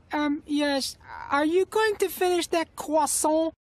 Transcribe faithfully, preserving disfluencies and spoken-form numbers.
Um, yes. Are you going to finish that croissant?